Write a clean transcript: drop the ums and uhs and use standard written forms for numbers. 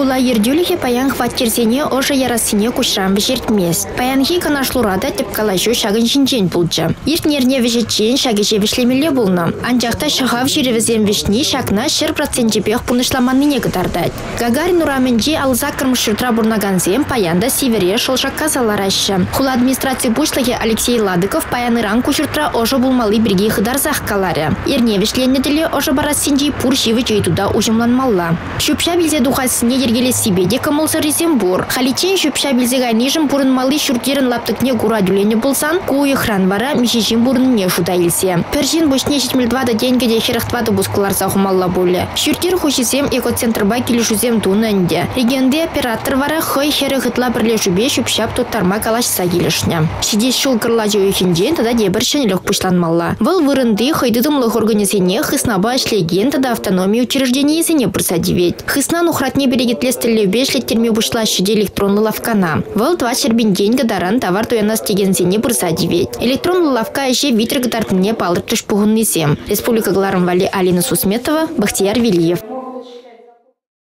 Хула ердюлихе паян хваттерсене ожа ярасыне кушрам вежертмес. Паянхи канашлурада тепкалашу шагын шинчен булча. Иртнерне вежетчен шагыже вешлемеле булна. Анжақта шахав жиревізен вешни шакна 1% пунышламанныне кытардать. Гагарин ураменже алза кырмышыртра бурнаганзем паянда севере шолшакка саларашы. Хула администрация бушлахе Алексей Ладыков паяныран кушыртра ожа булмалы бірге хыдарзах каларе. Ирне вешленнеделе ожа барасынжи пур шивы жейтуда ужымланмалла. Шупша билзе духасыне ергеле сибеде камылсырызем бур. Халичен шупша билзе гайнижым пурынмалы шуртерін лаптыкне гура дюлене булсан, куы хран бара мишежим бурынне шуда илсе. Пержин бушне жетмелдвада деньгеде херахтвада бускуларса хумалла буле. Шуртер хушизем экоцентрба келешузем тунынде. Регионде оператор вара хой хері гытла бірлешубе шупшап туттарма калашса келешне. Шидес шул кырла жеуехінжен тада дебір шенелек пушланмалла. Выл вырынды хойдыдымлы организене хыснаба шлеген тада автономия учреждениесене просадивет. Хыснан ухратне берегетлестелі бешлеттерме бушла шиде электронны лавкана. Выл 2 шербин гадаран товар туянас тегенсене просадивет. Электронны лавка еще витр гадартыне палыртыш пугыннысем. Республика Гларым Вали Алина Сусметова, Бахтияр Велиев.